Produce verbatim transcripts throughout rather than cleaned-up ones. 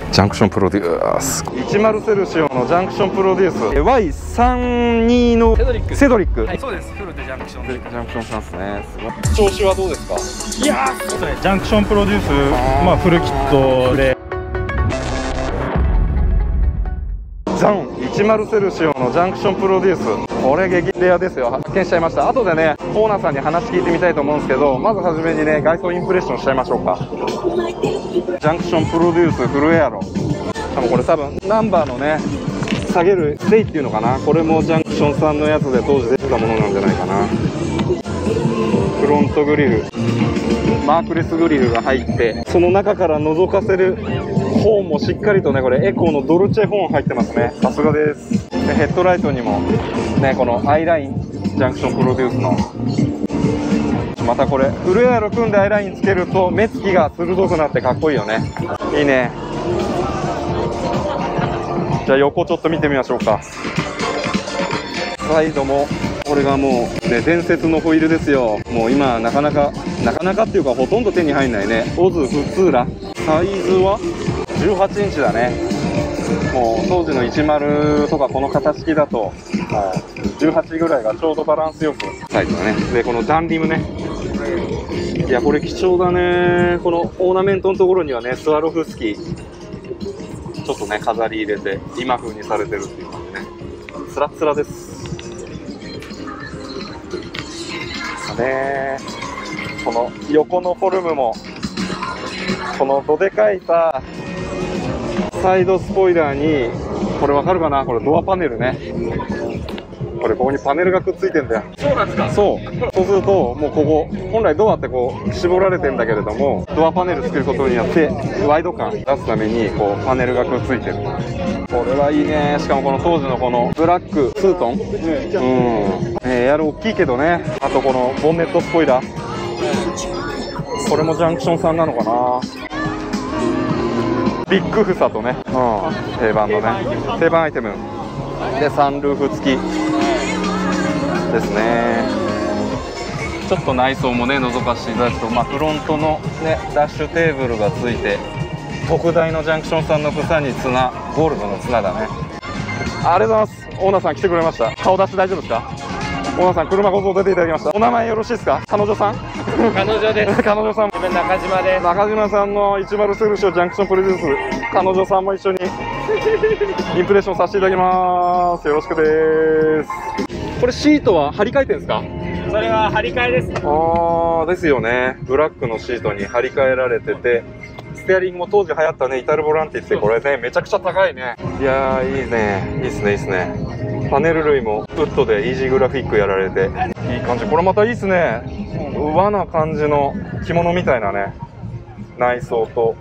ジャンクションプロデュースいちまるセルシオのジャンクションプロデュース ワイさんじゅうに のセドリックセドリック、はい、そうです。フルでジャンクションジャンクションしますね。すごい。調子はどうですか？ いやー、そうね、ジャンクションプロデュース、まあフルキットでジャンいちまるセルシオのジャンクションプロデュース、これ激レアですよ。発見しちゃいました。後でねオーナーさんに話聞いてみたいと思うんですけど、まずはじめにね外装インプレッションしちゃいましょうか。ジャンクションプロデュースフルエアロ、多分これ多分ナンバーのね下げるステイっていうのかな、これもジャンクションさんのやつで当時出てたものなんじゃないかな。フロントグリル、マークレスグリルが入って、その中から覗かせるホーンもしっかりとね、これエコーのドルチェホーン入ってますね。さすがです。でヘッドライトにもねこのアイラインジャンクションプロデュースの、またこれフルエアロ組んでアイラインつけると目つきが鋭くなってかっこいいよね。いいね。じゃあ横ちょっと見てみましょうか。サイドもこれがもうね伝説のホイールですよ。もう今なかなかなかなかっていうかほとんど手に入んないね。オズフツーラサイズはじゅうはちインチだね。もう当時のいちまるとかこの型式だともうじゅうはちぐらいがちょうどバランスよくサイズだね。でこのダンリムね、いやこれ貴重だね。このオーナメントのところにはねスワロフスキーちょっとね飾り入れて今風にされてるっていう感じね。つらつらですね。この横のフォルムもこのどでかいさサイドスポイラーに、これわかるかな、これドアパネルね。これここにパネルがくっついてんだよ。そうなんですか。そうそうするともうここ本来ドアってこう絞られてんだけれども、ドアパネル作ることによってワイド感出すためにこうパネルがくっついてる。これはいいね。しかもこの当時のこのブラックツートン、うん、えー、エアロ大きいけどね。あとこのボンネットスポイラー、これもジャンクションさんなのかな。ビッグフサとね、うん、定番のね定番アイテムでサンルーフ付きですね。ちょっと内装もね覗かせていただくと、まあ、フロントのねダッシュテーブルがついて、特大のジャンクションさんの房に綱、ゴールドの綱だね。ありがとうございます。オーナーさん来てくれました。顔出して大丈夫ですか？オーナーさん車ごと出ていただきました。お名前よろしいですか？彼女さん？ 彼女です。 彼女さん。 自分中島です。 中島さんのいちまるセルシオジャンクションプロデュース、彼女さんも一緒にインプレッションさせていただきます。よろしくです。これシートは張り替えてるんですか？ それは張り替えです。 ああですよね。ブラックのシートに張り替えられてて、ステアリングも当時流行ったねイタルボランティって、これねめちゃくちゃ高いね。いやーいいね、いいっすねいいっすね。パネル類もウッドでイージーグラフィックやられていい感じ。これまたいいっすね。和な感じの着物みたいなね内装と。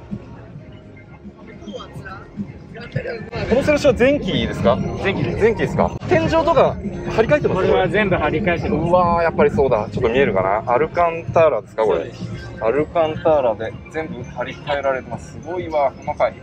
このセルシオは前期ですか？ 前期です。 前期ですか？天井とか張り替えてます？ これは全部張り替えてます。 うわーやっぱりそうだ。ちょっと見えるかな。アルカンターラですかこれ？アルカンターラで全部張り替えられてます。すごいわ、細かい。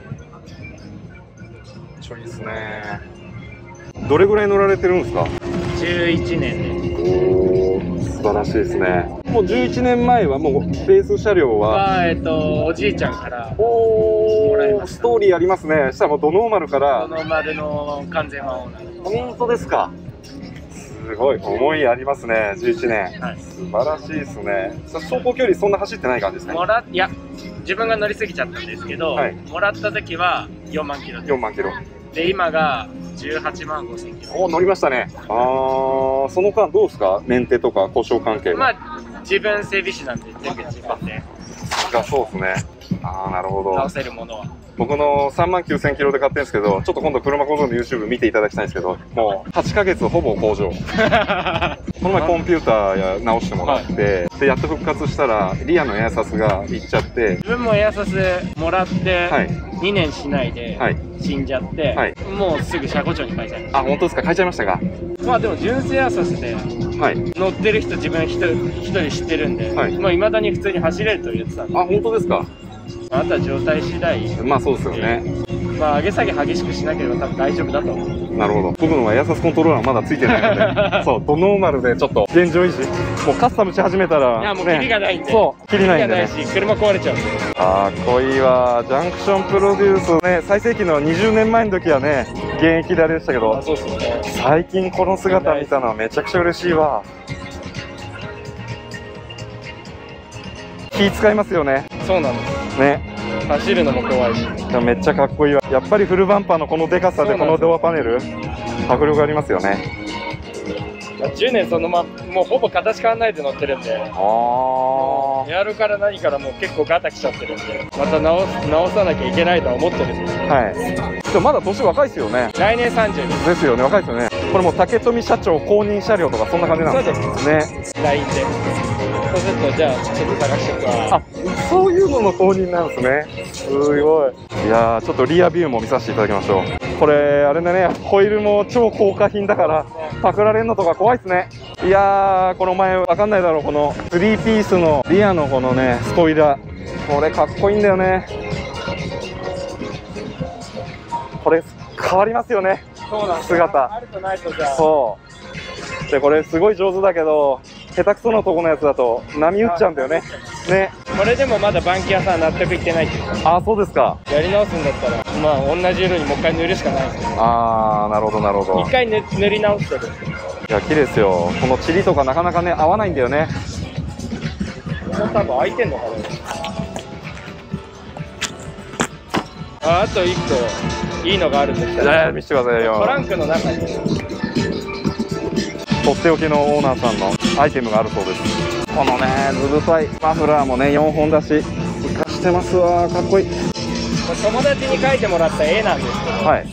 ちょいですね。どれぐらい乗られてるんですか？ じゅういちねんで。 おー素晴らしいですね。もうじゅういちねんまえはもうベース車両は、 はえっとおじいちゃんからおもらいました。 ストーリーありますね。したらもうドノーマルからドノーマルの完全ワンオーナー。 本当ですか？すごい思いありますね。じゅういちねん、 はい、 素晴らしいですね。走行距離そんな走ってない感じですね。 もらいや自分が乗りすぎちゃったんですけど、はい、もらった時はよんまんキロです。 よんまんキロで今がじゅうはちまんごせんキロ。 お乗りましたね。あーその間どうですか？メンテとか故障関係は。 まあ自分整備士なんで全部自分で。 がそうですね。ああなるほど。 直せるものは。 僕のさんまんきゅうせんキロで買ってるんですけど、ちょっと今度車小僧の YouTube 見ていただきたいんですけど、もうはちかげつほぼ工場。この前コンピューターや直してもらって、はい、でやっと復活したらリアのエアサスがいっちゃって、 自分もエアサスもらって、はい、にねんしないで死んじゃって、はい、もうすぐ車庫長に変えちゃいました。 あ本当ですか？変えちゃいましたか？まあでも純正エアサスで乗ってる人自分一人知ってるんで、はい、もう未だに普通に走れると言ってたんで。 あ本当ですか？ あとは状態次第。 まあそうですよね。 まあ上げ下げ激しくしなければ多分大丈夫だと思う。 なるほど。僕のはエアサスコントローラーまだついてないので、そう、ドノーマルでちょっと現状維持。もうカスタムし始めたら、 いやもうキリがないんで。 そう、キリないんでね。 キリがないし、車壊れちゃうんで。 かっこいいわ。ジャンクションプロデュースね、最盛期のにじゅうねんまえの時はね、現役であれでしたけど、 そうですね。 最近この姿見たのはめちゃくちゃ嬉しいわ。気使いますよね。 そうなんです。 ね。 走るのも怖いし。 めっちゃかっこいいわ。やっぱりフルバンパーのこのデカさでこのドアパネル、迫力ありますよね。 じゅうねんそのまもうほぼ形変わらないで乗ってるんで、 ああ、 エアロから何からもう結構ガタきちゃってるんで、また直す直さなきゃいけないとは思ってるんですけど、 はい。でもまだ年若いですよね。 来年さんじゅうにですよね、若いですよね。これもう竹富社長公認車両とかそんな感じなんですよね。 ライン で。そうするとじゃあちょっと探しておくわ。 あ、そういうのの公認なんですね。すごい。いやー、ちょっとリアビューも見させていただきましょう。これあれだね、ホイールも超高価品だからパクられるのとか怖いですね。いやー、この前わかんないだろう、このスリーピースのリアのこのねスポイラー、これかっこいいんだよね。これ変わりますよね。 そうなんです。 姿あるとないとじゃあ。 そうで、これすごい上手だけど下手くそなとこのやつだと波打っちゃうんだよね。ね。 これでもまだバンキ屋さん納得いってないっていうか。 あ、そうですか。 やり直すんだったらまあ同じ色にもう一回塗るしかないですよ。 あー、なるほどなるほど。 一回塗塗り直してる。 いや、綺麗ですよ。このチリとかなかなかね合わないんだよね。 ここ多分開いてんのかな。あ、あと一個いいのがあるんですけど、 えー、見せてくださいよ。 トランクの中にとっておきのオーナーさんのアイテムがあるそうです。このねずぶたいマフラーもねよんほんだし活かしてますわ。かっこいい。 これ友達に描いてもらった絵なんですけど、 はい。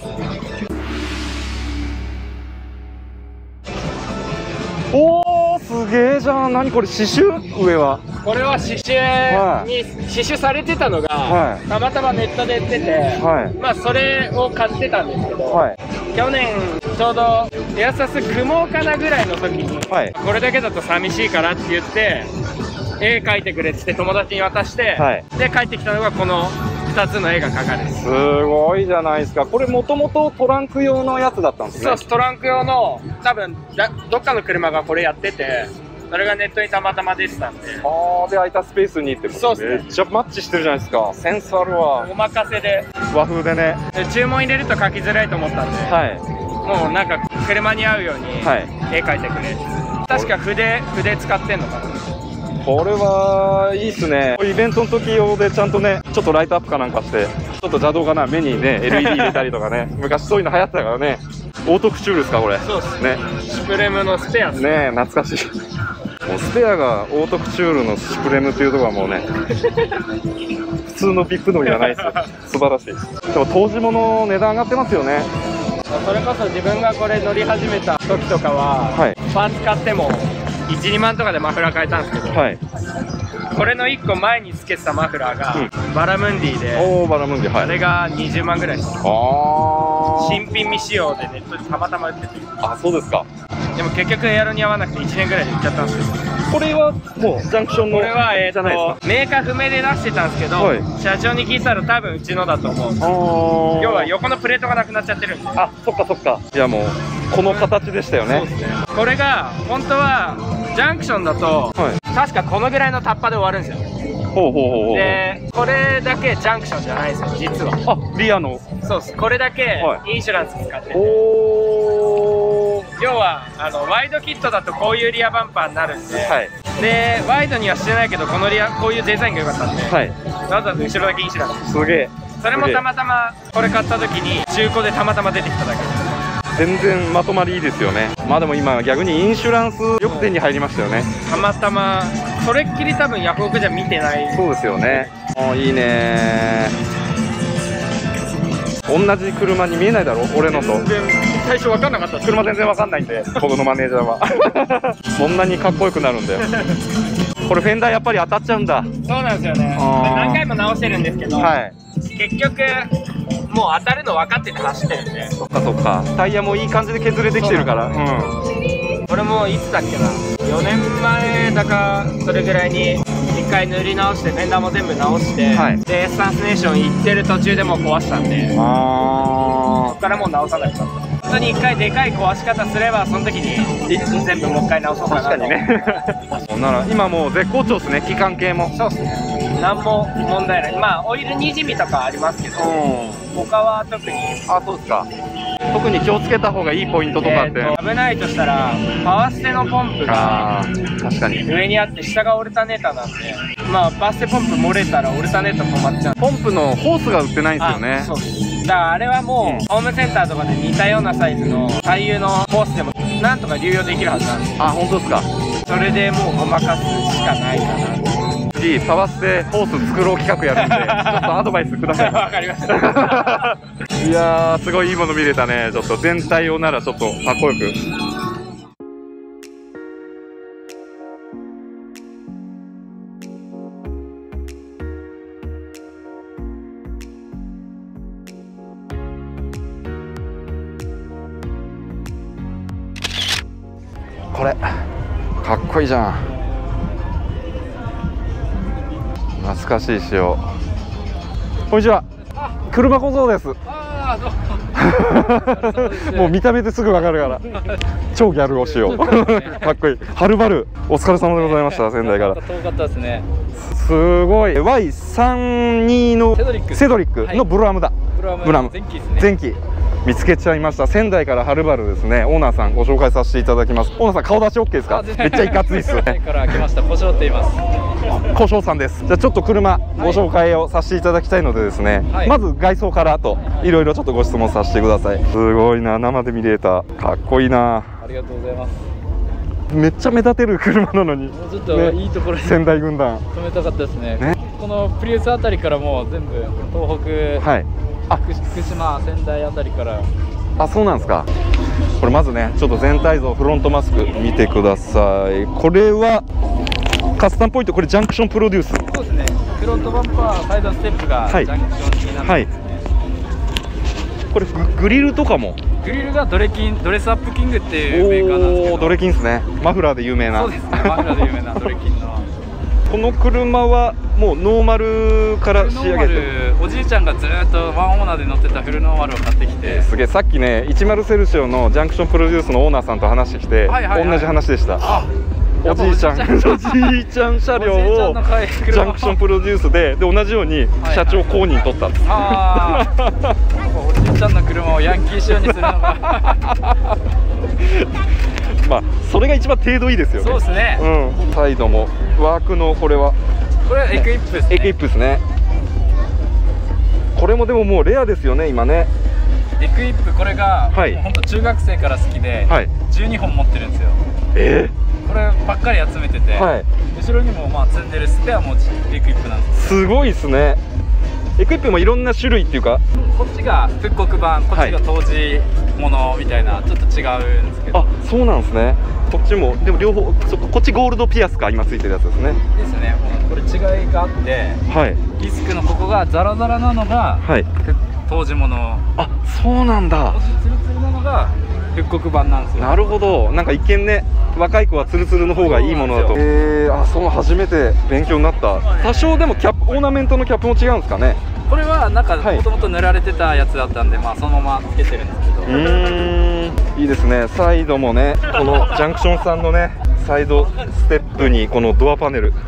おー、すげえじゃん。何これ、刺繍？上はこれは刺繍に刺繍されてたのが、はい、たまたまネットで売ってて、はい、まあそれを買ってたんですけど、はい、去年ちょうどエアサス組もうかなぐらいの時に、はい、これだけだと寂しいからって言って絵描いてくれって友達に渡して、はい、で帰ってきたのがこのふたつの絵が描かれる。 すごいじゃないですか。これもともとトランク用のやつだったんですね。 そうです。トランク用の多分どっかの車がこれやってて、それがネットにたまたま出てたんで。 ああ、で空いたスペースにってこと。そうですね。めっちゃマッチしてるじゃないですか。センスあるわ。 お任せで和風でね。 で注文入れると書きづらいと思ったんで、はい、もうなんか車に合うように絵描いてくれ、はい、確か筆筆使ってんのかな。 これはいいっすね。イベントの時用でちゃんとねちょっとライトアップかなんかしてちょっと邪道かな、目にね エルイーディー 入れたりとかね昔そういうの流行ってたからね。オートクチュールですかこれ。そうですね。 シュプレムのスペアですね。懐かしい。もうスペアがオートクチュールのシュプレムっていうところはもうね普通のビップ乗りじゃないですよ。素晴らしい。でも当時物値段上がってますよね。 それこそ自分がこれ乗り始めた時とかは、はい、パーツ買ってもいち、にまんとかでマフラー買えたんですけど、はい、これのいっこまえにつけてたマフラーが、うん、バラムンディで、 おー、バラムンディ、はい、 それがにじゅうまんぐらいです。あー、新品未使用でネットでたまたま売ってて。 あ、そうですか。でも結局エアロに合わなくていちねんぐらいで売っちゃったんですけど。 これはもうジャンクションのこれはえーとメーカー不明で出してたんですけど、はい、社長に聞いたら多分うちのだと思う。要は横のプレートがなくなっちゃってるんで。 あ、そっかそっか。いやもうこの形でしたよね。そうですね。 これが本当はジャンクションだと、はい、確かこのぐらいのタッパで終わるんですよ。ほうほうほうほう。でこれだけジャンクションじゃないんですよ実は。 あ、リアの。そうです。 これだけインシュランス使ってて、おー、要はあのワイドキットだとこういうリアバンパーになるんで、はい、でワイドにはしてないけどこのリアこういうデザインが良かったんで、はい、わざわざ後ろだけインシュランス。 すげえ。 それもたまたまこれ買った時に中古でたまたま出てきただけです。 全然まとまりいいですよね。まあでも今逆にインシュランスよく手に入りましたよね。 たまたまそれっきり多分ヤフオクじゃ見てない。 そうですよね。あ、いいね。同じ車に見えないだろ俺のと。 全然最初分かんなかった。 車全然分かんないんで僕のマネージャーはそんなにかっこよくなるんだよこれフェンダーやっぱり当たっちゃうんだ。 そうなんですよね。何回も直してるんですけど、はい、結局もう当たるの分かってて走ってるんで。 そっかそっか。タイヤもいい感じで削れてきてるから。うん。 これもいつだっけな、よねんまえだかそれぐらいに一回塗り直してフェンダーも全部直して、はい、でスタンスネーション行ってる途中でもう壊したんで、あそこからもう直さなくなった。本当に一回でかい壊し方すればその時に全部もう一回直そうかなと。確かにねそんなら今もう絶好調ですね、期間系も。そうですね、何も問題ない。まあオイルにじみとかありますけど、他は特に。あ、そうですか。特に気をつけた方がいいポイントとかって、えー、と危ないとしたらパワーステのポンプが確かに上にあって下がオルタネーターなんで、まあパワーステポンプ漏れたらオルタネーター止まっちゃう。ポンプのホースが売ってないんですよね。そうです。だからあれはもうホームセンターとかで似たようなサイズの左右のホースでもなんとか流用できるはずなんですよ。あ、本当ですか。それでもうごまかすしかないかな。次パワーステホース作ろう企画やるんでちょっとアドバイスください。わかりましたいやーすごいいいもの見れたね。ちょっと全体をならちょっとかっこよく。これかっこいいじゃん。懐かしい仕様。こんにちは。車小僧です。ああ、どうも。もう見た目ですぐわかるから。超ギャルをしよう。かっこいい。はるばるお疲れ様でございました。仙台から。遠かったですね。すごい。ワイさんじゅうに のセドリックのブルアムだ。ブルアム。前期ですね。前期。見つけちゃいました。仙台からはるばるですね。オーナーさんご紹介させていただきます。オーナーさん顔出し オーケー ですか？めっちゃいかついです。仙台から来ました小翔って言います。小翔さんです。じゃあちょっと車ご紹介をさせていただきたいのでですね、はい、まず外装からといろいろちょっとご質問させてください。すごいな、生で見れた。かっこいいな。ありがとうございます。めっちゃ目立てる車なのに、もうちょっといいところに、ね、仙台軍団止めたかったですね。ね、このプリウスあたりからもう全部東北、はい、あ福島仙台あたりから。あ、そうなんですか。これまずねちょっと全体像フロントマスク見てください。これはカスタムポイント、これジャンクションプロデュース。そうですね、フロントバンパーサイドステップがジャンクションになってますね。はい、これグリルとかも、グリルがドレキン、ドレスアップキングっていうメーカーなんですけど。ドレキンですね。マフラーで有名な。そうですね、マフラーで有名なドレキンのこの車はもうノーマルから仕上げてる。おじいちゃんがずっとワンオーナーで乗ってたフルノーマルを買ってきて、すげえ。さっきねじゅうセルシオのジャンクションプロデュースのオーナーさんと話してきて、同じ話でした。おじいちゃんおじいちゃん車両をジャンクションプロデュースでで同じように社長公認取ったんです。ああおじいちゃんの車をヤンキー仕様にするのがまあそれが一番程度いいですよね。そうですね。うん。サイドもワークのこれはこれはエクイップですね。エクイップですね。これもでももうレアですよね今ね。エクイップこれが本当中学生から好きでじゅうにほん持ってるんですよ。ええ。こればっかり集めてて、はい、後ろにもまあ積んでるスペアもエクイップなんです。すごいですね。エクイップもいろんな種類っていうか、こっちが復刻版、こっちが当時ものみたいな、はい、ちょっと違うんですけど。あ、そうなんですね。こっちもでも両方、そこっちゴールドピアスか今ついてるやつですね。ですね。これ違いがあって、はい、ディスクのここがザラザラなのが、はい、当時もの。あ、そうなんだ。ツルツルなのが復刻版なんですよ。なるほど。なんか一見ね、若い子はツルツルの方がいいものだと。えー、あ、そう、初めて勉強になった。多少でもキャップ、オーナメントのキャップも違うんですかね。これはなんかもともと塗られてたやつだったんで、まあそのままつけてるんですけど。うーん、いいですね。サイドもね、このジャンクションさんのね、サイドステップにこのドアパネル。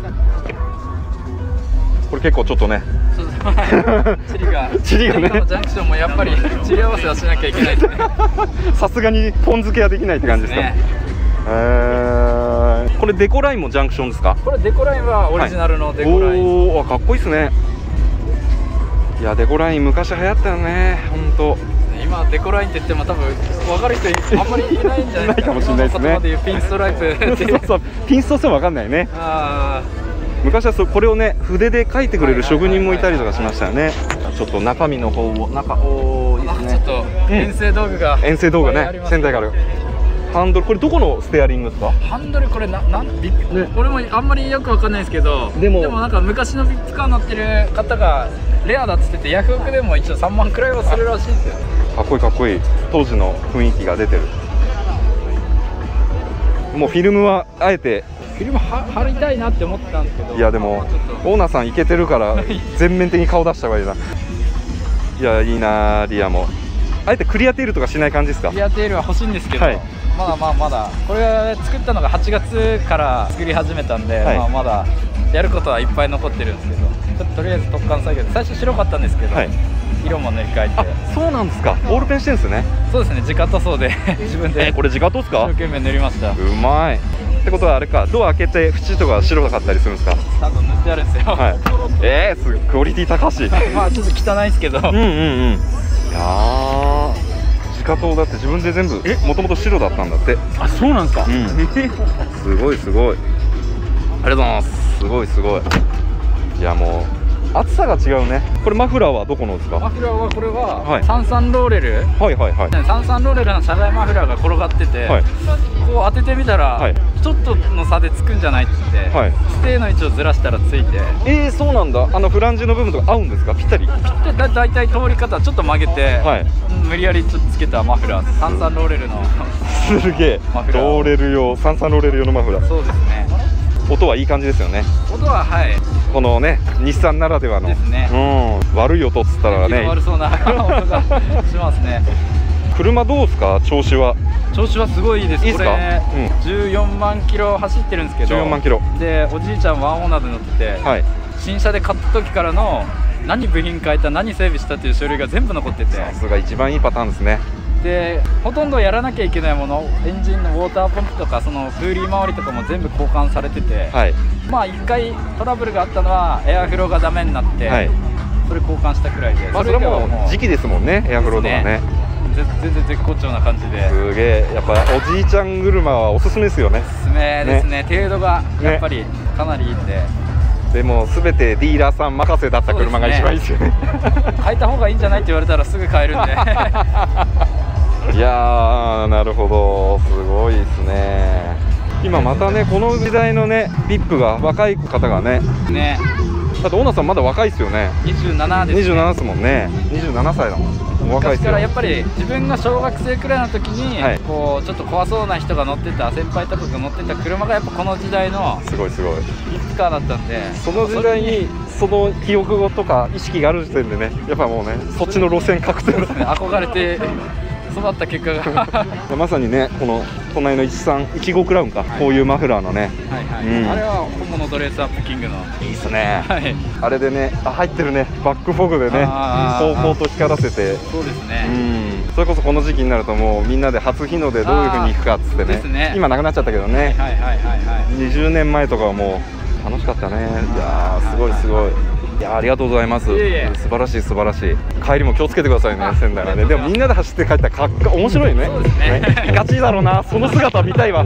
これ結構ちょっとね。チリが、チリがね、ジャンクションもやっぱりチリ合わせはしなきゃいけないですね。さすがにポン付けはできないって感じですか。えー、これデコラインもジャンクションですか。これデコラインはオリジナルのデコライン。おお、かっこいいですね。いや、デコライン昔流行ったよね、本当。今デコラインって言っても多分分かる人あんまりいないんじゃないですか。ないかもしれないですね。ピンストライプ。そうそう、ピンストしても分かんないね。ああ。昔はそこれをね筆で描いてくれる職人もいたりとかしましたよね。ちょっと中身の方を中、おー、いいですね。ちょっと遠征道具が、遠征道具ね、仙台からハンドル、これどこのステアリングですか。ハンドルこれな、なんビップ、ね、俺もあんまりよくわかんないですけど、でもでもなんか昔のビップカー乗ってる方がレアだっつってて、ヤフオクでも一応さんまんくらいはするらしいんですよ。かっこいいかっこいい。当時の雰囲気が出てる。もうフィルムはあえてフィルムは貼りたいなって思ってたんですけど、 いやでもオーナーさんイケてるから全面的に顔出した方がいいな。いやいいなリアも。あえてクリアテールとかしない感じですか？ クリアテールは欲しいんですけど、 はい、 まだまあまだこれは作ったのがはちがつから作り始めたんで、はい、まあまだやることはいっぱい残ってるんですけど、ちょっととりあえず特貫作業で最初白かったんですけど、はい、色も塗り替えて。あ、 そうなんですか。オールペンしてるんですね。 そうですね、自家塗装で自分で。 えー、これ自家塗ですか？ 一生懸命塗りました。 うまい。ってことはあれか、ドア開けて縁とか白かったりするんですか？ 多分塗ってあるんですよ。はい。 えー、すごいクオリティ高し。 まあちょっと汚いですけど。うんうんうん。 いやー、自家塗だって自分で全部、え、もともと白だったんだって。 あ、そうなんですか。うん。 すごいすごい。ありがとうございます。すごいすごい。いやもう。厚さが違うね。これマフラーはどこのですか？ マフラーはこれはサンサンローレル、 はいはいはい、 サンサンローレルの車外マフラーが転がってて、はい、こう当ててみたら、はい、ちょっとの差でつくんじゃないって言って、はい、ステーの位置をずらしたらついて。 えー、そうなんだ。あのフランジの部分とか合うんですか？ぴったりぴったり。だだいたい通り方ちょっと曲げて、はい、無理やりちょっとつけたマフラー、サンサンローレルのすげえローレル用、サンサンローレル用のマフラー。 そうですね。 音はいい感じですよね。 音ははい。 このね、日産ならではの。 ですね。 うん、悪い音っつったらね。 悪そうな音がしますね。 車どうですか、調子は？ 調子はすごいいいです。 いいですか？ これ、うん、じゅうよんまんキロ走ってるんですけど。 じゅうよんまんキロ。 で、おじいちゃんワンオーナーで乗ってて、はい、新車で買った時からの何部品変えた、何整備したっていう書類が全部残ってて。 さすが一番いいパターンですね。 でほとんどやらなきゃいけないもの、エンジンのウォーターポンプとかそのプーリー周りとかも全部交換されてて、はい、まあいっかいトラブルがあったのはエアフローがダメになって、はい、それ交換したくらいで、 まあそれはもう時期ですもんね、エアフローとかね。 全然絶好調な感じで。 すげえ、やっぱおじいちゃん車はおすすめですよね。 おすすめですね。程度がやっぱりかなりいいんで。 でも全てディーラーさん任せだった車が一番いいですよね。 変えた方がいいんじゃないって言われたらすぐ変えるんで。 いやー、なるほど、すごいですね。今またね、この時代のね、ビップが若い方がね。ね。だってオーナーさんまだ若いですよね。 にじゅうななですね。 にじゅうななですもんね。にじゅうななさいだもん。若いですよ。 昔からやっぱり自分が小学生くらいの時に、はい、こうちょっと怖そうな人が乗ってた、先輩とかが乗ってた車がやっぱこの時代のすごいすごいリッツカーだったんで、 その時代にその記憶とか意識がある時点でね、やっぱもうね、そっちの路線確定ですね。 憧れて育った結果がまさにね、この隣のいちさんいちごクラウンか、はい、こういうマフラーのね、 はいはい、うん、あれは本物ドレスアップキングのいいっすね、はい、あれでね、あ、入ってるね、バックフォグでね、方向と光らせて、 そうですね、 うん、それこそこの時期になるともうみんなで初日の出どういう風に行くかっつって ね, ね今なくなっちゃったけどね、にじゅうねんまえとかはもう楽しかったね。いやー、すごいすごい。いや、ありがとうございます。いえいえ、素晴らしい素晴らしい。帰りも気をつけてくださいね、仙台まで。でもみんなで走って帰ったらかっこ面白いね。そうですね。いかちいだろうな、その姿見たいわ。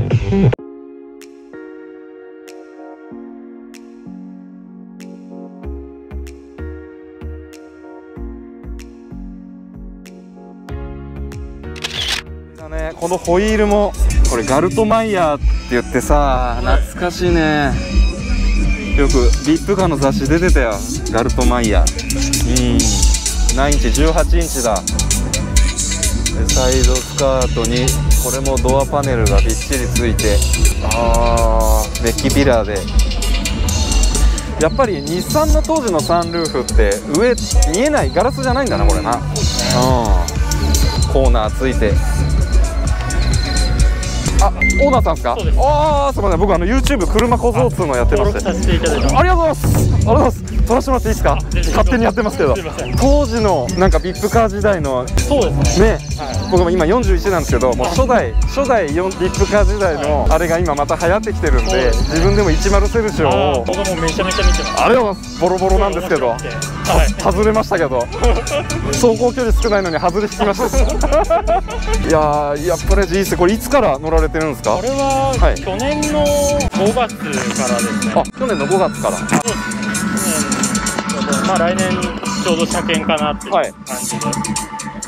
ね、このホイールもこれガルトマイヤーって言ってさ、懐かしいね。よくビップカーの雑誌出てたよ、ガルトマイヤー。うん、何インチ、じゅうはちインチだ。でサイドスカートにこれもドアパネルがびっちりついて、あー、メッキピラーで。やっぱり日産の当時のサンルーフって上見えないガラスじゃないんだな、これな。うん、コーナーついて。あ、オーナーさんですか？ああ、すみません、僕あの YouTube 車小僧っつうのやってまして。ありがとうございます。ありがとうございます。撮らせてもらっていいですか？勝手にやってますけど。当時のなんかビップカー時代の。そうですね。ね、僕も今よんじゅういちなんですけど、もう初代初代ビップカー時代のあれが今また流行ってきてるんで、自分でもじゅうセルシオを。 僕もめちゃめちゃ見てます。 ありがとうございます。ボロボロなんですけど、外れましたけど、走行距離少ないのに外れ引きました。いやー、やっぱりいいですね。これいつから乗られてるんですか？ これは去年のごがつからですね。 あ、去年のごがつから。そうです。 去年、まあ来年ちょうど車検かなっていう感じで。はい、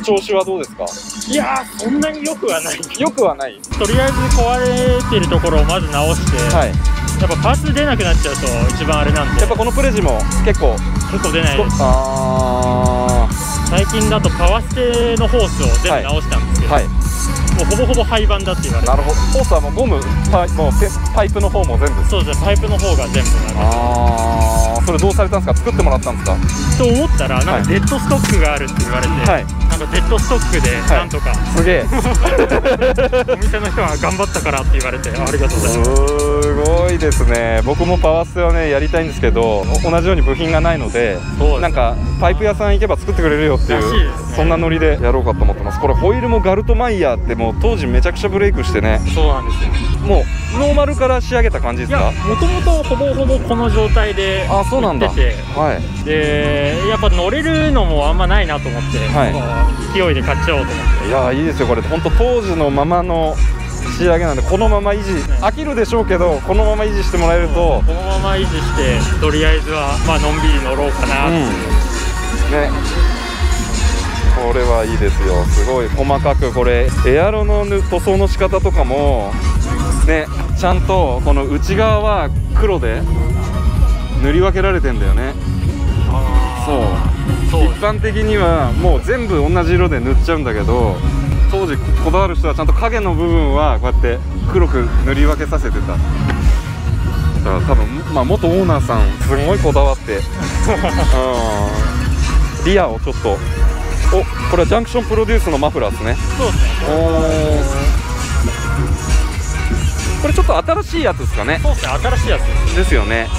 調子はどうですか？ いやー、そんなに良くはない。 良くはない。 とりあえず壊れてるところをまず直して、はい、やっぱパーツ出なくなっちゃうと一番あれなんで。 やっぱこのプレジも結構結構出ないです。 あー、 最近だとパワーステのホースを全部直したんですけど、はいはい、 もうほぼほぼ廃盤だって言われて。 なるほど。ホースはもうゴムパイもうパイプの方も全部。 そうですね、パイプの方が全部なる。 ああ、それどうされたんですか？作ってもらったんですか？ と思ったらなんかデッドストックがあるって言われて、はい、なんかデッドストックでなんとか、はい、 すげえお店の人が頑張ったからって言われて、ありがとうございます。 すごいですね。僕もパワステはねやりたいんですけど、同じように部品がないので、なんかパイプ屋さん行けば作ってくれるよっていう、ね、そんなノリでやろうかと思ってます。これホイールもガルトマイヤーってもう当時めちゃくちゃブレイクしてね。 そうなんですよ。 もうノーマルから仕上げた感じですか？ もともとほぼほぼこの状態で売ってて、あ、そうなんだ。はい、でやっぱ乗れるのもあんまないなと思って、はい、勢いで買っちゃおうと思って。 いやいいですよこれ。本当当時のままの仕上げなんで、このまま維持、飽きるでしょうけどこのまま維持してもらえると、 このまま維持してとりあえずはまあのんびり乗ろうかなって、うん、ね。 これはいいですよ。すごい細かく、これエアロの塗装の仕方とかもね、ちゃんとこの内側は黒で塗り分けられてんだよね。そう、一般的にはもう全部同じ色で塗っちゃうんだけど、当時こだわる人はちゃんと影の部分はこうやって黒く塗り分けさせてた。だから多分、まあ、元オーナーさんすごいこだわってうん、リアをちょっと、お、これはジャンクションプロデュースのマフラーですね。 そうですね。 お、これちょっと新しいやつですかね。 そうですね、新しいやつですですよね。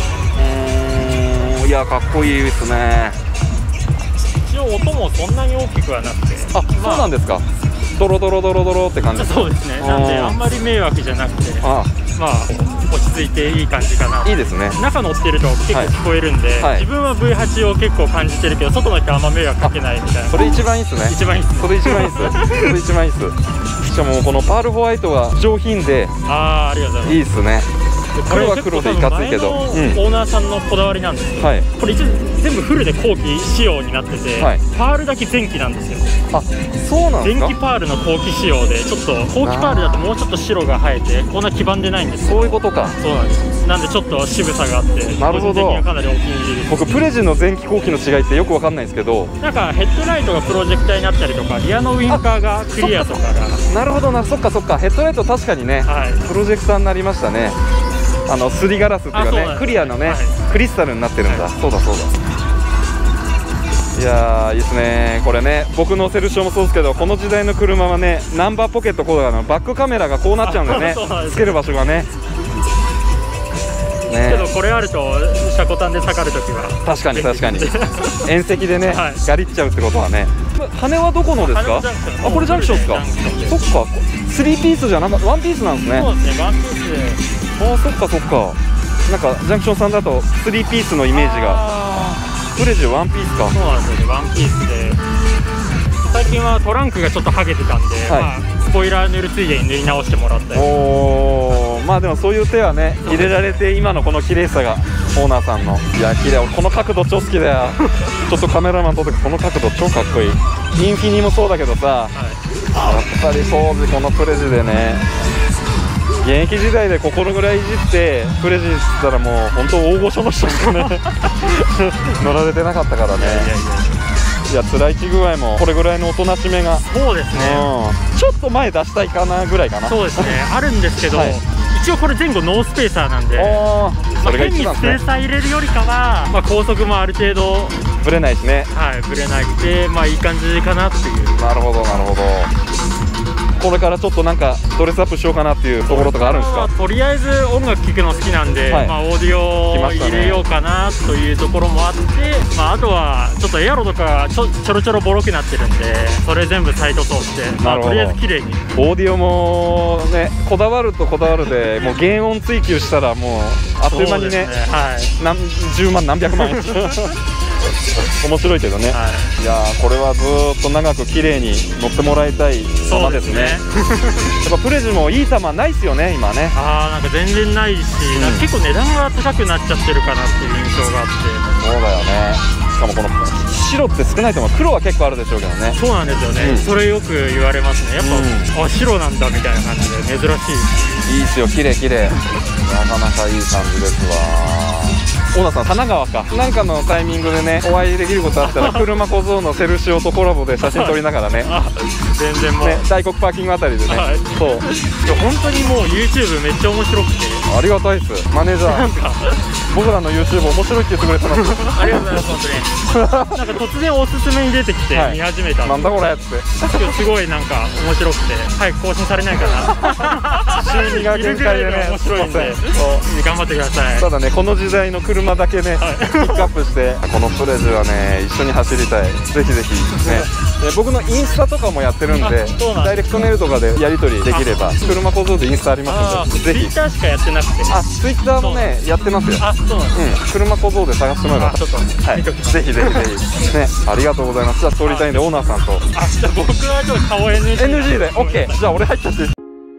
いや、かっこいいですね。 一応音もそんなに大きくはなくて。 あ、まあ、そうなんですか。ドロドロドロドロって感じ。 そうですね。なんであんまり迷惑じゃなくて、ああ、まあ落ち着いていい感じかな。 いいですね。 中乗ってると結構聞こえるんで、はい、自分は ブイはち を結構感じてるけど、外の人はあんま迷惑かけないみたいな。 それ一番いいっすね。 一番いいっす。 それ一番いいっす。それ一番いいっす。しかもこのパールホワイトが上品で、 ああ、ありがとうございます。 いいっすね。黒は黒でいかついけど、 オーナーさんのこだわりなんですけど、はい、これ一応全部フルで後期仕様になってて、はい、パールだけ前期なんですよ。 あ、そうなんですか。 前期パールの後期仕様で、ちょっと後期パールだともうちょっと白が生えてこんな黄ばんでないんですよ。 そういうことか。 そうなんです。なんでちょっと渋さがあって、 なるほど、 個人的にはかなりお気に入りです。 僕プレジの前期後期の違いってよくわかんないんですけど、 なんかヘッドライトがプロジェクターになったりとか、リアのウインカーがクリアとかが。 なるほどな、そっかそっか。ヘッドライト確かにね、はい、プロジェクターになりましたね。あのすりガラスっていうかね、クリアのね、はい、クリスタルになってるんだ、はい、そうだそうだ。いやー、いいですね。これね、僕のセルショーもそうですけど、この時代の車はね、ナンバーポケット、こうだのバックカメラがこうなっちゃうんだよね、つける場所がね。 ね、けどこれあると車庫端で下がるときは確かに確かに縁石でね、はい、ガリっちゃうってことはね。羽はどこのですか？あ、これジャンクションですか？そっか、スリーピースじゃなかった、ワンピースなんですね。 そうですね、ワンピースで。 ああ、そっかそっか。なんかジャンクションさんだとスリーピースのイメージが。プレジワンピースか。 そうなんですよね、ワンピースで。最近はトランクがちょっと剥げてたんで、はい、まあ、スポイラー塗るついでに塗り直してもらったり。 おー、まあでもそういう手はね入れられて、今のこの綺麗さがオーナーさんの。いや、綺麗。この角度超好きだよちょっとカメラマン撮って、この角度超かっこいい。インフィニもそうだけどさ、はい、やっぱり当時このプレジでね、現役時代でここのぐらいいじってプレジしたらもう本当大御所の人しかね乗られてなかったからね。いや、辛いち具合もこれぐらいのおとなしめが。 そうですね、 うん、ちょっと前出したいかなぐらいかな。 そうですね、あるんですけど、はい、一応これ前後ノースペーサーなんで、 それが一番ですね。 変にスペーサー入れるよりかは、まあ、高速もある程度ぶれないしね。 はい、ぶれなくて、まあいい感じかなっていう。 なるほどなるほど。これからちょっとなんかドレスアップしようかなっていうところとかあるんですか？ とりあえず音楽聴くの好きなんで、はい、まあオーディオを入れようかなというところもあって、まあ、あとはちょっとエアロとかちょちょろちょろボロくなってるんで、それ全部サイト通して、まあ、とりあえず綺麗に。 オーディオもね、こだわるとこだわるで、もう原音追求したらもうあっという間にね、はい、何十万何百万面白いけどね、はい、いやー、これはずーっと長く綺麗に乗ってもらいたい玉ですね。やっぱプレジもいい玉ないっすよね今ね。 ああ、なんか全然ないし、うん、なんか結構値段が高くなっちゃってるかなっていう印象があって。 そうだよね。しかもこの白って少ないと思う。黒は結構あるでしょうけどね。 そうなんですよね、うん、それよく言われますね。やっぱ、うん、あ、白なんだみたいな感じで珍しい。 いいっすよ、綺麗綺麗なかなかいい感じですわ。 小田さん、神奈川か。なんかのタイミングでね、お会いできることあったら、車小僧のセルシオとコラボで写真撮りながらね。 全然もう。 ね、大黒パーキングあたりでね。そう。 本当にもう YouTube めっちゃ面白くて。 ありがたいっす。マネージャー。なんか僕らの YouTube 面白いって言ってくれてます。 ありがとうございます、本当に。なんか突然おすすめに出てきて見始めたんで。 なんだこれって。 今日すごいなんか面白くて、早く更新されないかな。 週にが限界でね。 面白いんで、頑張ってください。 ただね、この時代の車だけね、ピックアップして、このプレジはね、一緒に走りたい。ぜひぜひね。僕のインスタとかもやってるんで、ダイレクトメールとかでやり取りできれば、車小僧でインスタありますので、ぜひ。 ツイッターしかやってなくて。 あ、ツイッターもね、やってますよ。 あ、そうなんです。 うん、車小僧で探してもらえば。ちょっと、はい、ぜひぜひぜひ。ね、ありがとうございます。じゃあ、通りたいんで、オーナーさんと。 あ、じゃあ、僕はちょっと顔 エヌジー。 エヌジー で、オッケー。じゃあ、俺入っちゃって。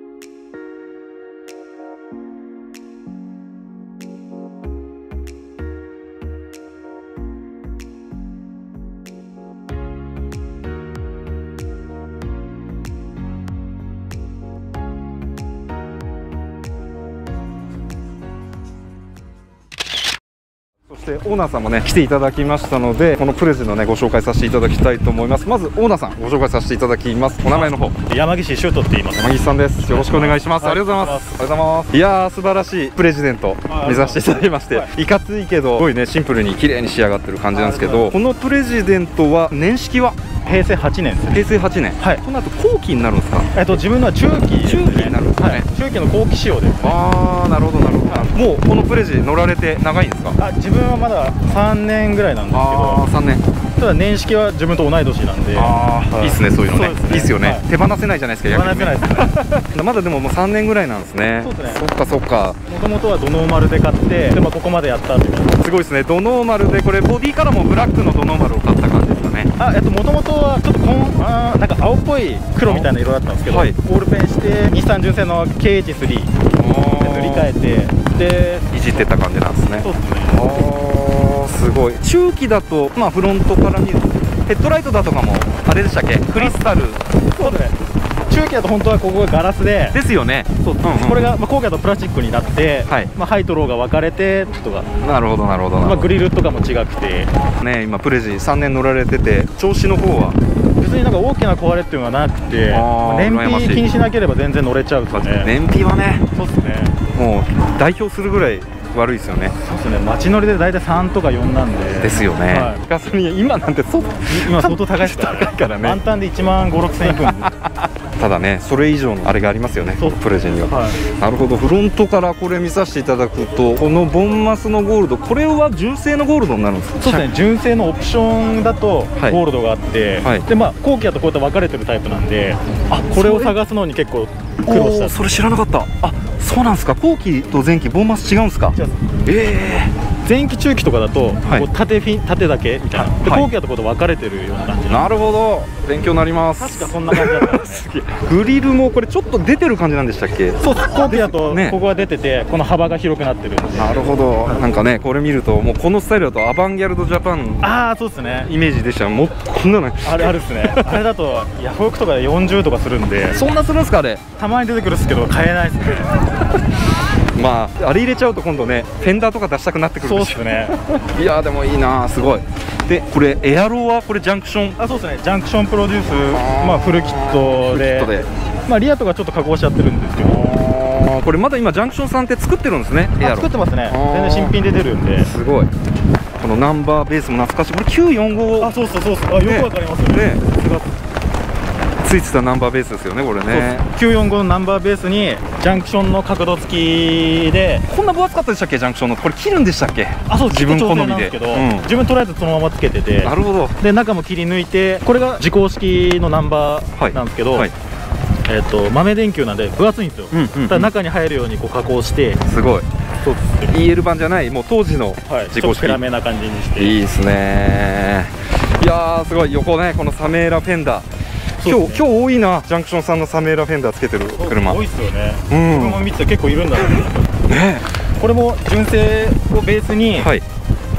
そしてオーナーさんもね来ていただきましたので、このプレジのねご紹介させていただきたいと思います。まずオーナーさんご紹介させていただきます。お名前の方。 山岸修斗って言います。 山岸さんです。よろしくお願いします。はい、ありがとうございます。ありがとうございます。いやー素晴らしいプレジデント目指していただきまして、いかついけどすごいねシンプルに綺麗に仕上がってる感じなんですけど、このプレジデントは年式はへいせいはちねんです。 へいせいはちねん。 はい。 この後後期になるんですか。 えっと自分のは中期ですね。 中期になるんですね。 中期の後期仕様です。 ああ、なるほどなるほど。もうこのプレジ乗られて長いんですか。 あ、自分はまださんねんぐらいなんですけど。 ああ、さんねん。 ただ年式は自分と同い年なんで。 ああ、いいっすね、そういうのね。いいっすよね。手放せないじゃないですか。 手放せないですね。 まだでももうさんねんぐらいなんですね。 そうですね。 そっかそっか。 もともとはドノーマルで買って、でもここまでやったっていう。 すごいですね。ドノーマルでこれボディからもブラックのドノーマルを買った感じですかね。 あ、えっともともとはちょっとこんあなんか青っぽい黒みたいな色だったんですけど、はい、ボールペンして日産純正の ケーエイチスリー 塗り替えてでいじってた感じなんですね。 そうですね。 ああ、すごい。中期だとまあフロントから見るとヘッドライトだとかもあれでしたっけ、クリスタル。 そうですね。中期だと本当はここがガラスでですよね。そう、うんうん、 これが、まあ、後期だとプラスチックになって、はい、まあ、ハイとローが分かれてとか。 なるほどなるほど。 まあ、グリルとかも違くてね、今プレジさんねん乗られてて調子の方は別になんか大きな壊れっていうのはなくて、まあ、燃費気にしなければ全然乗れちゃうとね。 燃費はね、 そうですね、 もう代表するぐらい悪いですよね。 そうですね。街乗りで大体さんとかよんなんで。 ですよね。はい、ガソリン今なんてそ今相当高いですから、ね、 高いからね。 満タンでいちまんご、ろくせんいくんでただね、それ以上のあれがありますよね、プレジには。はい、なるほど。フロントからこれ見させていただくと、このボンマスのゴールド、これは純正のゴールドになるんですか。 そうですね。純正のオプションだとゴールドがあって、はい、でまあ後期だとこうやって分かれてるタイプなんで、あ、これを探すのに結構苦労した。 それ知らなかった。あ、そうなんですか。後期と前期ボンマス違うんですか。ええー。 前期中期とかだと、はい、こう縦フィン縦だけみたいな、で後期だとこう分かれてるような感じ。 なるほど、勉強になります。 確かそんな感じだったんですね。 グリルもこれちょっと出てる感じなんでしたっけ。 そうです。後期だとここが出てて、この幅が広くなってるんで。 なるほど。なんかね、これ見るともうこのスタイルだとアバンギャルドジャパン、 ああそうですね、 イメージでした。もうこんなのあれあるですね。あれだとヤフオクとかでよんじゅうとかするんで。 そんなするんですかあれ。 たまに出てくるんですけど買えないですね。 まああれ入れちゃうと今度ねフェンダーとか出したくなってくるんですよ。 そうですね。 いやでもいいな、すごい。でこれエアロはこれジャンクション。 あ、そうですね。ジャンクションプロデュース、まあフルキットで、でまあリアとかちょっと加工しちゃってるんですけど、 これまだ今ジャンクションさんって作ってるんですね。エアロ作ってますね。全然新品で出るんで。 すごい。このナンバーベースも懐かしい。これきゅうよんご。 あ、そうそうそうそう。あ、よくわかりますよね。 ついてたナンバーベースですよね、これね。 きゅうよんごのナンバーベースにジャンクションの角度付きで。 こんな分厚かったでしたっけ、ジャンクションの。これ切るんでしたっけ。 あ、そう、 自分好みで。 自分とりあえずそのままつけてて。 なるほど。 で中も切り抜いて、これが自公式のナンバーなんですけど、はいはい、えっと豆電球なんで分厚いんですよ。ただ中に入るようにこう加工して。 すごい。そうですね。イーエル 版じゃない、もう当時の自公式。 暗めな感じにして。 いいですね。いやーすごい。横ね、このサメーラフェンダー。今日今日多いな、ジャンクションさんのサメーラフェンダーつけてる車。 多いっすよね。うん。僕も見てて結構いるんだろうね。これも純正をベースに、はい、こ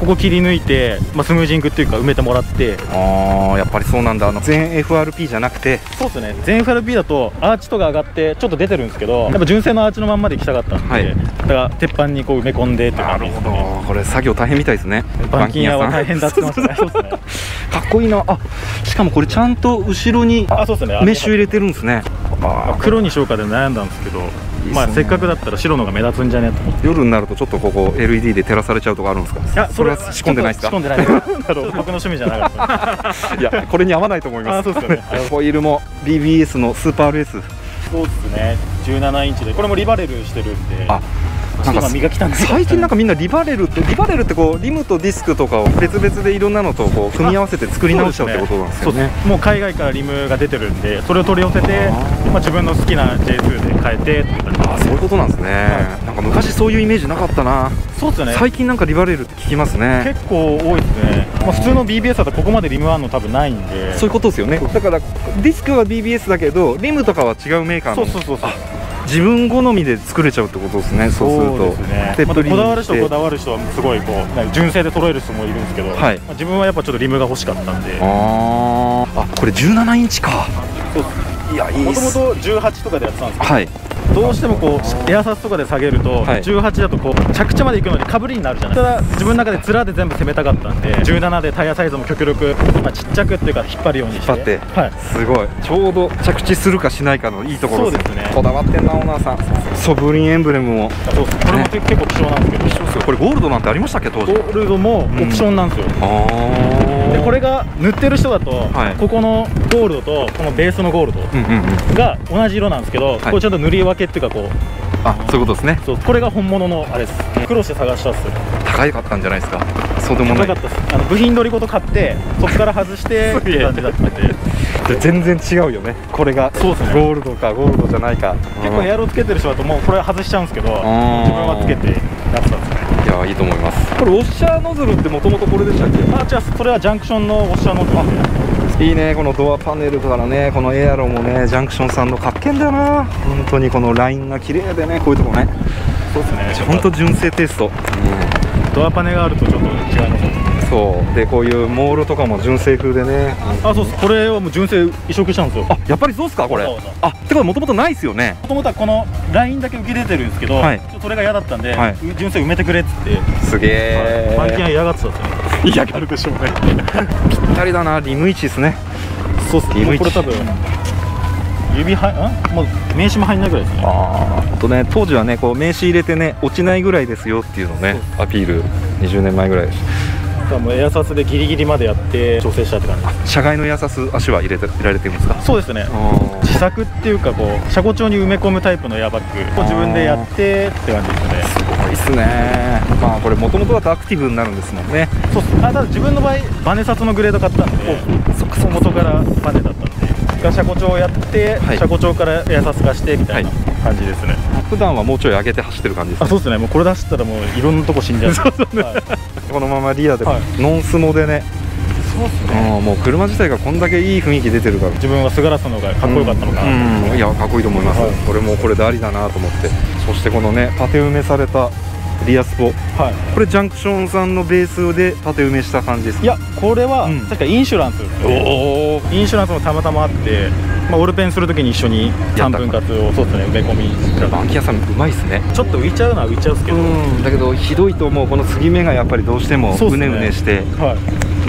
こ切り抜いて、まあ、スムージングっていうか埋めてもらって。 ああ、やっぱりそうなんだ。あの全 エフアールピー じゃなくて。 そうですね、全 エフアールピー だとアーチとか上がってちょっと出てるんですけど、やっぱ純正のアーチのまんまで行きたかったんで、はい、だから鉄板にこう埋め込んでっていう感じですね。なるほど、これ作業大変みたいですね。 板金屋は大変だって言ってましたね。そうですね。 かっこいいな。あ、しかもこれちゃんと後ろにメッシュ入れてるんですね。 あ、黒にしようかで悩んだんですけど、まあせっかくだったら白のが目立つんじゃねえと思って。 夜になるとちょっとここ エルイーディー で照らされちゃうとかあるんですか。いや、それは仕込んでないですか。 仕込んでないです。僕の趣味じゃなかった。 いや、これに合わないと思います。 そうですね。 ホイールも ビービーエス のスーパー アールエス。 そうですね、じゅうななインチで、これもリバレルしてるんで。あ、 なんか最近なんかみんなリバレルってリバレルってこうリムとディスクとかを別々でいろんなのとこう組み合わせて作り直しちゃうってことなんですよね。 もう海外からリムが出てるんで、それを取り寄せて、まあ自分の好きな ジェイツー で変えてっていう感じ。 あ、そういうことなんですね。なんか昔そういうイメージなかったな。 そうですね。 最近なんかリバレルって聞きますね。 結構多いですね。まあ普通の ビービーエス だとここまでリムワンの多分ないんで。 そういうことですよね。だからディスクは ビービーエス だけどリムとかは違うメーカーの。そうそうそうそう。自分好みで作れちゃうってことですね。そうすると。そうですね。またこだわる人こだわる人はすごいこう純正で揃える人もいるんですけど、はい、まあ自分はやっぱちょっとリムが欲しかったんで。ああ、これじゅうななインチか。そうです。いや、いいっす。もともとじゅうはちとかでやってたんですけど、はい、どうしてもこうエアサスとかで下げると、はい、じゅうはちだとこう着地まで行くのにかぶりになるじゃないですか。ただ自分の中で面で全部攻めたかったんで、じゅうななでタイヤサイズも極力、まあ、ちっちゃくっていうか引っ張るようにして、引っ張って、はい、すごいちょうど着地するかしないかのいいところです。そうですね。こだわってんなオーナーさん。ソブリンエンブレムも。そうです。これも結構希少なんですけど。希少ですよ。これゴールドなんてありましたっけ当時。ゴールドもオプションなんですよ。ああ。でこれが塗ってる人だと、はい、ここのゴールドとこのベースのゴールドが同じ色なんですけど、はい、これちゃんと塗り分けっていうかこう。あ、そういうことですね。そう、これが本物のあれです。苦労して探したっすよ。高かったんじゃないですか。そうでもない。高かったです。あの部品取りごと買ってそこから外してっていう感じだったんで。全然違うよね。これがそうですね。ゴールドかゴールドじゃないか。結構エアロつけてる人だともうこれ外しちゃうんですけど、自分はつけてやってたんですね。いや、いいと思います。これウォッシャーノズルってもともとこれでしたっけ。あ、違う、それはジャンクションのウォッシャーノズル。いいね、このドアパネルからね、このエアロもね、ジャンクションさんのかっけんだよな。本当にこのラインが綺麗でね、こういうとこね。そうですね。本当純正テイスト。うん、ドアパネがあるとちょっと違いますね。そうで、こういうモールとかも純正風でね。あ、そうです。これはもう純正移植したんですよ。あ、やっぱりそうですか、これ。あ、ってことはもともとないですよね。もともとはこのラインだけ浮き出てるんですけど、はい、それが嫌だったんで、はい、純正埋めてくれっつって。すげえ。板金は嫌がってたんですよ。嫌がるでしょうね。ぴったりだな、リム位置ですね。そうっす。リム位置。これ多分指はんもう名刺も入んないぐらいですね。ああとね、当時はね、こう名刺入れてね、落ちないぐらいですよっていうのをね、アピールにじゅうねんまえぐらいです。もうエアサスでギリギリまでやって調整したって感じです。車外のエアサス足は入れて入れられてるんですか。そうですね。自作っていうかこう車庫帳に埋め込むタイプのエアバッグを自分でやってって感じですね。すごいっすね。まあこれもともとだとアクティブになるんですもんね。そうっす。あ、ただ自分の場合バネ札のグレード買ったんで、そっか、そ元からバネだったんで。車庫帳をやって、はい、車庫帳からエアサス化してみたいな感じですね。はい、普段はもうちょい上げて走ってる感じですね。あ、そうですね。もうこれ出したらもういろんなとこ死んじゃう。そうそうね。はい、このままリアで、はい、ノンスモでね。そうですね。もう車自体がこんだけいい雰囲気出てるから、自分はスガラスの方がかっこよかったのかな。うん、うん、いや、かっこいいと思います。はい、これもこれでありだなと思って。そしてこのね、縦埋めされたリアスポ、はい、これジャンクションさんのベースで縦埋めした感じですか。いや、これは、うん、確かインシュランスですね。インシュランスもたまたまあって、まあ、オールペンするときに一緒にさんぶん割をそうですね、埋め込みしてた。バンキ屋さんうまいっすね。ちょっと浮いちゃうのは浮いちゃうんですけど、うんだけどひどいと思う。この継ぎ目がやっぱりどうしてもうねうねして、はい、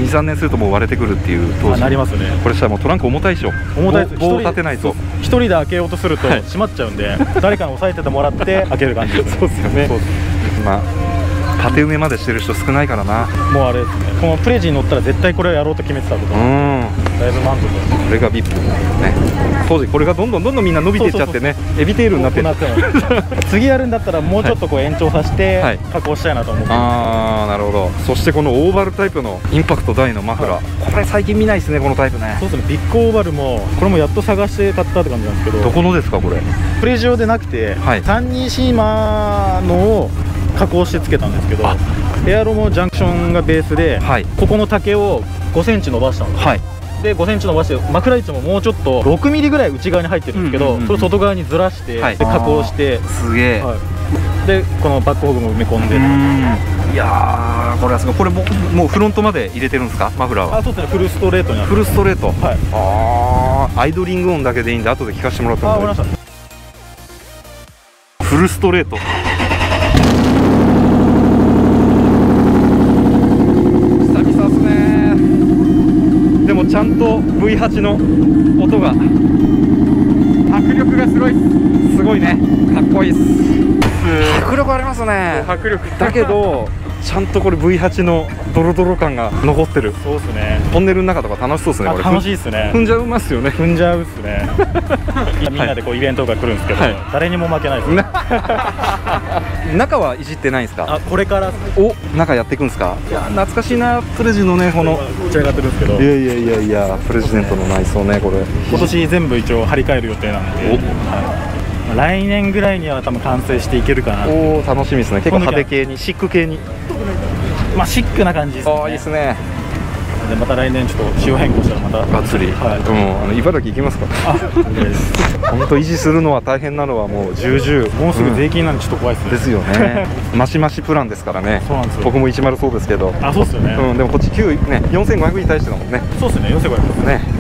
にさんねんするともう割れてくるっていう当時。なりますね。これしたらもうトランク重たいでしょ。重たいです。棒を立てないと一人で開けようとすると閉まっちゃうんで、誰かに押さえててもらって開ける感じです。そうですよね。まあ縦埋めまでしてる人少ないからな。もうあれですね、このプレジに乗ったら絶対これをやろうと決めてたこと。うん、だいぶ満足。これがビップね。当時これがどんどんどんどんみんな伸びていっちゃってね、エビテールになってる。次やるんだったらもうちょっとこう延長させて加工したいなと思って。ああ、なるほど。そしてこのオーバルタイプのインパクト大のマフラー、はい、これ最近見ないですね、このタイプね。そうですね。ビッグオーバルもこれもやっと探して買ったって感じなんですけど。どこのですかこれ。プレジオでなくて、はい、さんにシーマのを加工してつけたんですけど、エアロもジャンクションがベースで、はい、ここの丈をごセンチ伸ばしたんです、はい、でごセンチ伸ばして枕位置ももうちょっとろくミリぐらい内側に入ってるんですけど、それを外側にずらして、はい、で加工して、すげえ、はい、でこのバックホグも埋め込んで、 いやー、これはすごい。これももうフロントまで入れてるんですか、マフラーは。 あ、そうですね、フルストレートになる。 フルストレート。 はい。 ああ、アイドリング音だけでいいんで後で聞かせてもらってもいい？ あ、わかりました。 フルストレート。久々っすね。でもちゃんと ブイはち の音が、迫力がすごいっす。すごいね、かっこいいっす。迫力ありますね。 迫力だけどちゃんとこれ ブイはち のドロドロ感が残ってる。 そうですね。 トンネルの中とか楽しそうですね。これ楽しいですね。 踏んじゃいますよね。 踏んじゃうっすね。みんなでこうイベントが来るんですけど、 はい、 誰にも負けないです。 中はいじってないんですか？ あ、これからお、中やっていくんですか？いや、懐かしいな、プレジのね、この打ち上がってるんですけど。 いやいやいやいや、プレジデントの内装ね、これ今年全部一応張り替える予定なんで、はい、来年ぐらいには多分完成していけるかな。 おお、楽しみですね。結構派手系に、シック系に、 まあシックな感じですね。 ああ、いいですね。 でまた来年ちょっと仕様変更したらまたがっつり、 はい、 うん、あの茨城行きますか？ あ、 本当維持するのは大変なのはもう重々。 もうすぐ税金なんでちょっと怖いですね。 ですよね。マシマシプランですからね。 そうなんですよ。 僕もいちまるそうですけど。 あ、そうですよね。 うん、でもこっちきゅうね、よんせんごひゃくに対してだもんね。 そうですね、よんせんごひゃくですね。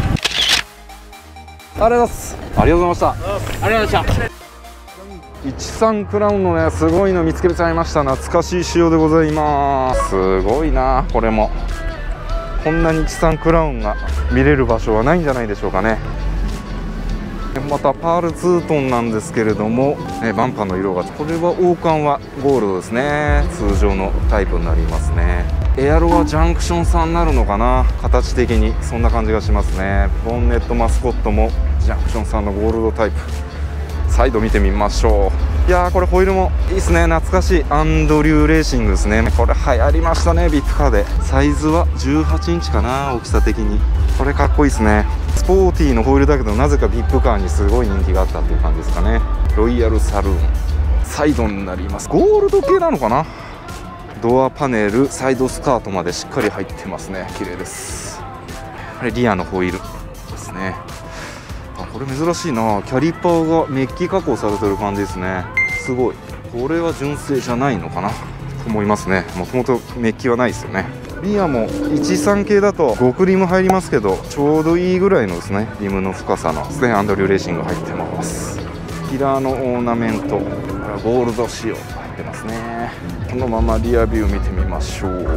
ありがとうございます。ありがとうございました。 ありがとうございました。 いちさんクラウンのね、すごいの見つけちゃいました。懐かしい仕様でございます。すごいな、これも。こんなにいちさんクラウンが見れる場所はないんじゃないでしょうかね。またパールツートンなんですけれども、ね、バンパーの色が、これは王冠はゴールドですね。通常のタイプになりますね。エアロはジャンクションさんになるのかな、形的にそんな感じがしますね。ボンネットマスコットもジャンクションさんのゴールドタイプ。サイド見てみましょう。いやー、これホイールもいいですね。懐かしいアンドリューレーシングですね。これ流行りましたね、ビップカーで。サイズはじゅうはちインチかな、大きさ的に。これかっこいいですね。スポーティーのホイールだけど、なぜかビップカーにすごい人気があったっていう感じですかね。ロイヤルサルーンサイドになります。ゴールド系なのかな。ドアパネル、サイドスカートまでしっかり入ってますね。綺麗です。これリアのホイールですね。あ、これ珍しいな。キャリパーがメッキ加工されてる感じですね。すごい。これは純正じゃないのかなと思いますね。もともとメッキはないですよね。リアもいちさん系だと極リム入りますけど、ちょうどいいぐらいのですね、リムの深さのですね、アンドリューレーシング入ってます。ピラーのオーナメント、ゴールド仕様入ってますね。このままリアビュー見てみましょう。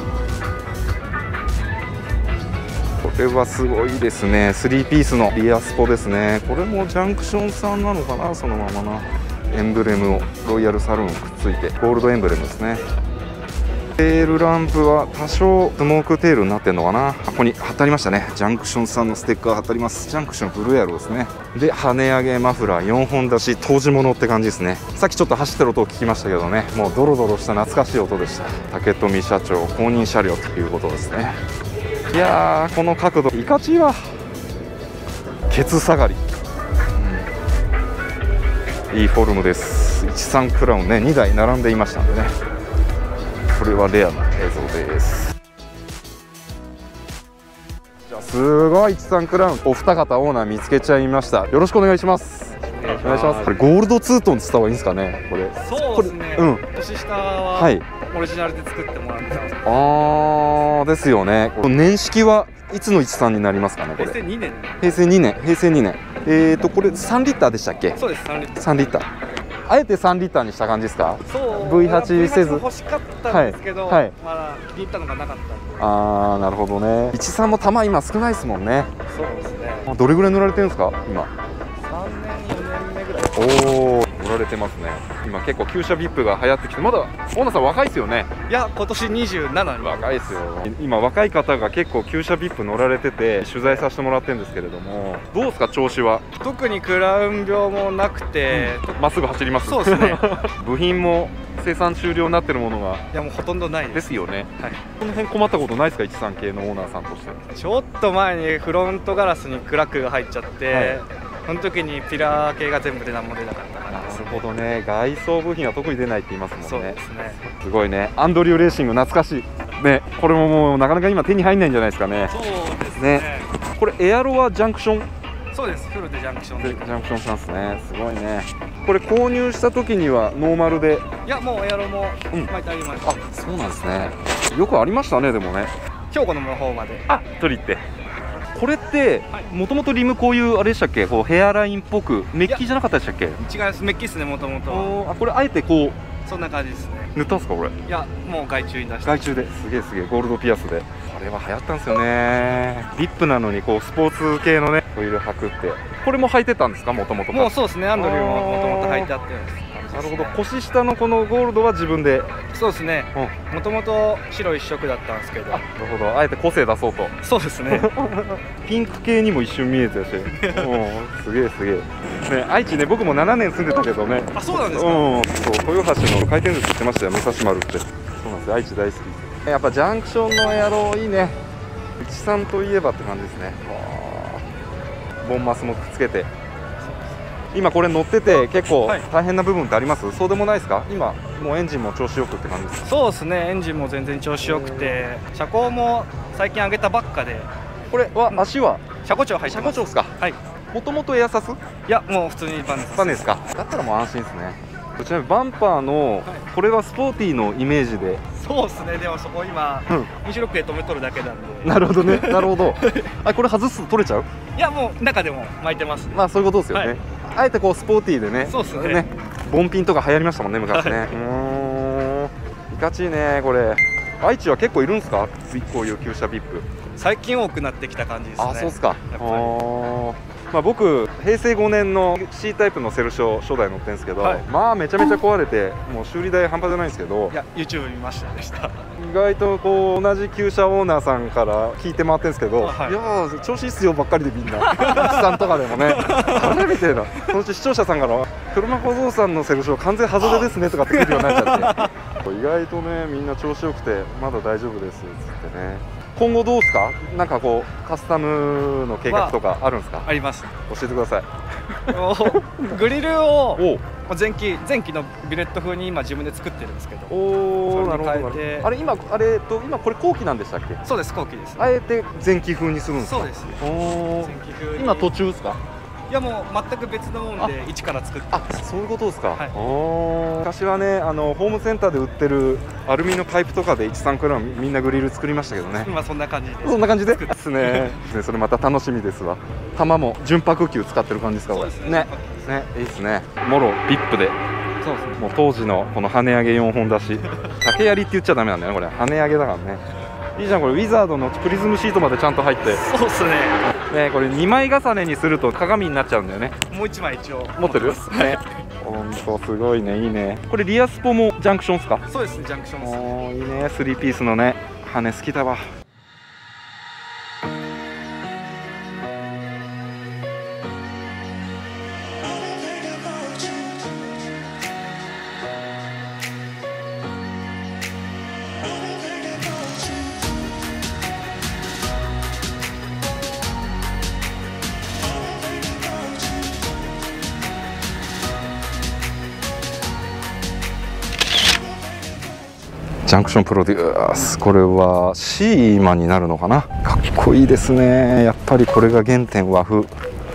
これはすごいですね。スリーピースのリアスポですね。これもジャンクションさんなのかな、そのままな。エンブレムをロイヤルサルーンくっついて、ゴールドエンブレムですね。テールランプは多少スモークテールになってるのかな。ここに貼ってありましたね。ジャンクションさんのステッカー貼ってあります。ジャンクションブルーヤロですね。で、跳ね上げマフラーよんほん出し、当時物って感じですね。さっきちょっと走ってる音を聞きましたけどね、もうドロドロした懐かしい音でした。竹富社長公認車両ということですね。いやー、この角度いかちいわ。ケツ下がり、うん、いいフォルムです。いちさんクラウンね、にだい並んでいましたんでね、これはレアな映像です。じゃあ、すごいいちさんクラウン、お二方オーナー見つけちゃいました。よろしくお願いします。お願いします。これゴールドツートンって言った方がいいんですかね、これ。 そうですね。うん。年下は、はい、オリジナルで作ってもらってます。 あー、ですよね。年式はいつのいちさんになりますかね、これ。 平成にねん。 平成にねん、平成にねん。えーと、これさんリッターでしたっけ。 そうです、さんリッター。 さんリッター。あえてさんリッターにした感じですか。 そう。 ブイはち せず。 欲しかったんですけど、はいはい、まだ気に入ったのがなかったんで。 あー、なるほどね。いちさんも玉今少ないですもんね。 そうですね。 どれぐらい塗られてるんですか、今。 さんねん、よねんめぐらい。 おー、塗られてますね。今結構旧車 ブイアイピー が流行ってきて、まだ大野さん若いですよね。 いや、今年にじゅうななに。 若いですよ。今若い方が結構旧車 ブイアイピー 乗られてて取材させてもらってるんですけれども、どうですか調子は。 特にクラウン病もなくて、 ま、うん、っすぐ走ります。 そうですね。 部品も生産終了になってるものが、 いやもうほとんどないですよね。 はい。 この辺困ったことないですか、いちさん系のオーナーさんとして。 ちょっと前にフロントガラスにクラックが入っちゃって、はい、その時にピラー系が全部で何も出なかったかな。 なるほどね。外装部品は特に出ないって言いますもんね。 そうですね。 すごいね。アンドリューレーシング懐かしいね。これももうなかなか今手に入んないんじゃないですかね。 そうですね。ね、 これエアロはジャンクション。 そうです。フルでジャンクションで。 ジャンクションしますね。すごいね。 これ購入した時にはノーマルで。 いや、もうエアロも巻いてあります、 うん、あ、そうなんですね。よくありましたね、でもね。 兵庫の方まで。 あ、取り行って。これってもともとリムこういうあれでしたっけ、こうヘアラインっぽくメッキじゃなかったでしたっけ？ 違います、メッキですね、もともと。 あ、これあえてこうそんな感じですね。 塗ったんですかこれ？ いや、もう外注に出して。 外注ですげえすげえ、ゴールドピアスで。これは流行ったんですよね。リップなのにこうスポーツ系のねホイール履くって。これも履いてたんですか、もともと？ もうそうですね、アンドリューももともと履いてあって。 なるほど。腰下のこのゴールドは自分で。 そうですね、もともと白一色だったんですけど。 なるほど、あえて個性出そうと。 そうですねピンク系にも一瞬見えてたしすげえすげえね。愛知ね、僕もななねん住んでたけどね。 あ、そうなんですか。 うん、そう、豊橋の回転寿司知ってましたよ、武蔵丸って。そうなんですよ、愛知大好き。やっぱジャンクションのエアロいいね。内さんといえばって感じですね。ボンマスもくっつけて。今これ乗ってて結構大変な部分ってあります？はい、そうでもないですか？今もうエンジンも調子よくって感じですか？ そうですね、エンジンも全然調子よくて、車高も最近上げたばっかで。 これは足は車高調入ってます。 車高調ですか？はい。もともとエアサス？ いや、もう普通にバネです。 バネですか？だったらもう安心ですね。ちなみにバンパーのこれはスポーティーのイメージで。 そうですね、でもそこ今にじゅうろくで止めとるだけなんで。 なるほどね、なるほど。あ、これ外すと取れちゃう？ いや、もう中でも巻いてます。 まあそういうことですよね。あえてこうスポーティーでね。 そうですね。 ボンピンとか流行りましたもんね、昔ね。うーん、いかちいねこれ。愛知は結構いるんですか？こういう旧車ビップ。 最近多くなってきた感じですね。 あ、そうですか。やっぱり。まあ僕へいせいごねんの C タイプのセルショ初代乗ってるんですけど、はい、まあめちゃめちゃ壊れてもう修理代半端じゃないんですけど。 いや、 YouTube 見ましたでした。 意外とこう同じ旧車オーナーさんから聞いて回ってるんですけど、はい、いやー調子いいっすよばっかりでみんなさんとかでもねあれみたいな。そのうち視聴者さんから「車小僧さんのセルショ完全外れですね」とかって来るようになっちゃって意外とねみんな調子よくてまだ大丈夫ですっつってね。今後どうですか？なんかこうカスタムの計画とかあるんですか？ あります。 教えてください。 グリルを前期前期のビレット風に今自分で作ってるんですけど。 おお、なるほど。あれ今あれと今これ後期なんでしたっけ？ そうです、後期です。 あえて前期風にするんですか？ そうです。 おお。今途中ですか？ いや、もう全く別のもんで一から作って。 あ、そういうことですか。はい、お昔はね、あのホームセンターで売ってるアルミのパイプとかでいちさんクラウンみんなグリル作りましたけどね。 今そんな感じで。 そんな感じでですね。それまた楽しみですわ。玉も純白球使ってる感じですかこれ。ね。ね、いいですね。もろビップで。そうですね。もう当時のこの跳ね上げよんほんだし、竹槍って言っちゃダメなんだよねこれ。跳ね上げだからね。いいじゃんこれ、ウィザードのプリズムシートまでちゃんと入って。 そうですね。 ね、これにまい重ねにすると鏡になっちゃうんだよね。 もういちまい一応持ってる？ね。本当すごいね、いいね。これリアスポもジャンクションですか？ そうですね、ジャンクションです。 おー、いいね、スリーピースのね、羽好きだわ。ジャンクションプロデュース、これはシーマンになるのかな。かっこいいですね。やっぱりこれが原点和風。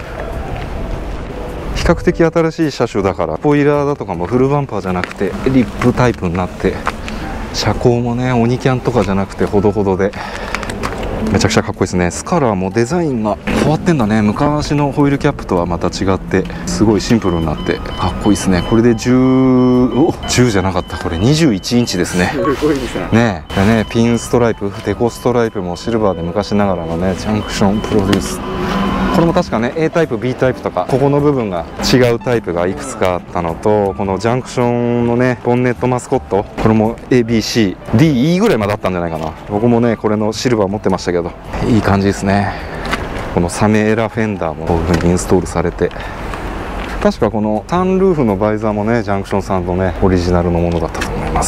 比較的新しい車種だからスポイラーだとかもフルバンパーじゃなくてリップタイプになって、車高もねオニキャンとかじゃなくてほどほどでめちゃくちゃかっこいいですね。スカラーもデザインが変わってんだね。昔のホイールキャップとはまた違ってすごいシンプルになってかっこいいですね。これでじゅう、おじゅうじゃなかった、これにじゅういちインチですね。すごいですね。ねえね、ピンストライプ、デコストライプもシルバーで昔ながらのねジャンクションプロデュース。これも確かね エータイプ ビータイプとかここの部分が違うタイプがいくつかあったのと、このジャンクションのねボンネットマスコット、これも エービーシーディーイー ぐらいまであったんじゃないかな。僕もねこれのシルバー持ってましたけどいい感じですね。このサメエラフェンダーもこういう風にインストールされて、確かこのサンルーフのバイザーもねジャンクションさんのねオリジナルのものだったと思います。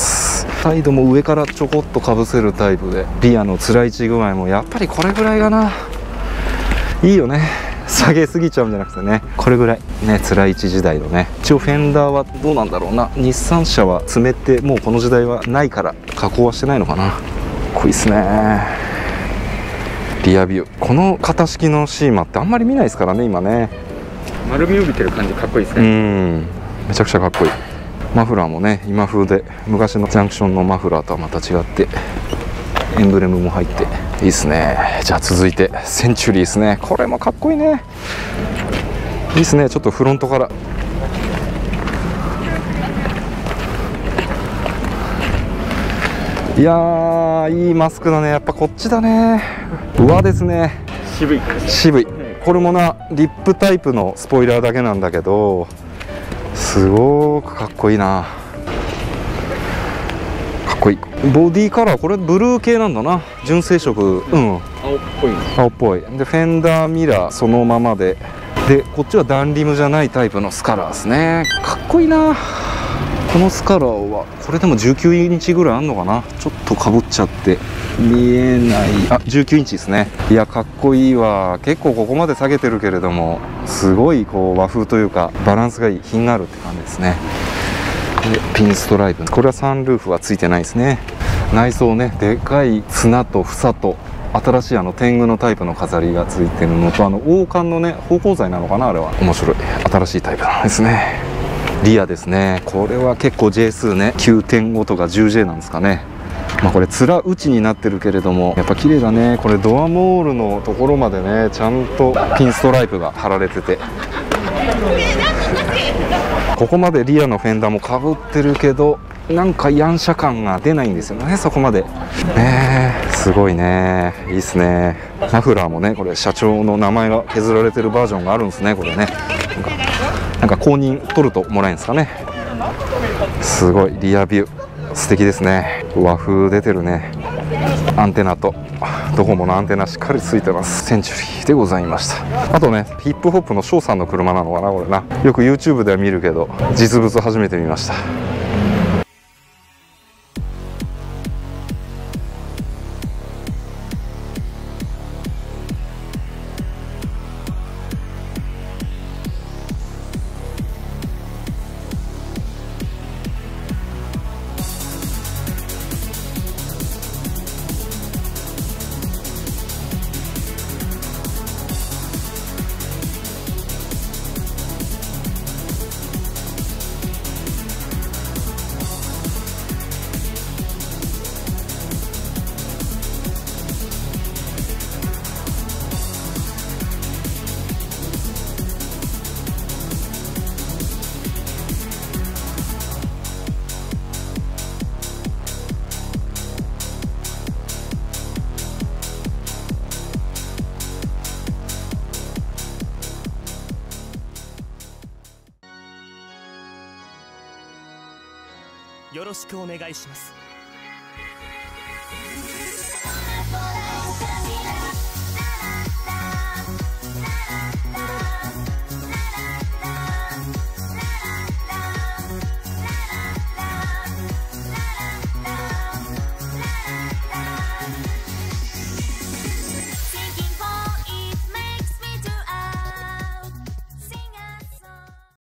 サイドも上からちょこっとかぶせるタイプで、リアのつらい位置具合もやっぱりこれぐらいかな。いいよね、下げすぎちゃうんじゃなくてね、これぐらいね、つらい位置時代のね。一応フェンダーはどうなんだろうな、日産車は詰めてもうこの時代はないから加工はしてないのかな。かっこいいっすね。リアビュー、この型式のシーマってあんまり見ないですからね今ね。 丸みを帯びてる感じかっこいいですね。 うん、 めちゃくちゃかっこいい。マフラーもね今風で、昔のジャンクションのマフラーとはまた違ってエンブレムも入っていいですね。じゃあ続いてセンチュリーですね。これもかっこいいね。いいですね。ちょっとフロントからいやーいいマスクだね。やっぱこっちだね。うわですね。 渋い渋い。これもなリップタイプのスポイラーだけなんだけどすごくかっこいいな。かっこいい。ボディカラーこれブルー系なんだな。純正色。うん、 青っぽい青っぽい。でフェンダーミラーそのままで、でこっちはダンリムじゃないタイプのスカラーですね。かっこいいな。このスカラーはこれでもじゅうきゅうインチぐらいあんのかな。ちょっとかぶっちゃって見えない。あ、じゅうきゅうインチですね。いやかっこいいわ。結構ここまで下げてるけれどもすごいこう和風というかバランスがいい、品があるって感じですね。でピンストライプ、これはサンルーフはついてないですね。内装ねでかい綱と房と新しいあの天狗のタイプの飾りがついてるのと、あの王冠のね芳香剤なのかな、あれは面白い新しいタイプなんですね。リアですね。これは結構 ジェイ 数ね きゅうてんご とか じゅうジェイ なんですかね。まあこれ面打ちになってるけれどもやっぱ綺麗だね。これドアモールのところまでねちゃんとピンストライプが貼られてて、ここまでリアのフェンダーもかぶってるけどなんかヤンシャ感が出ないんですよね、そこまでね。すごいね、いいっすね。マフラーもねこれ社長の名前が削られてるバージョンがあるんですね。これねなんかなんか公認取るともらえるんですかね。すごいリアビュー素敵ですね。和風出てるね。アンテナとドコモのアンテナしっかりついてます。センチュリーでございました。あとねヒップホップのショーさんの車なのかなこれな。よく YouTube では見るけど実物初めて見ました。 よろしくお願いします。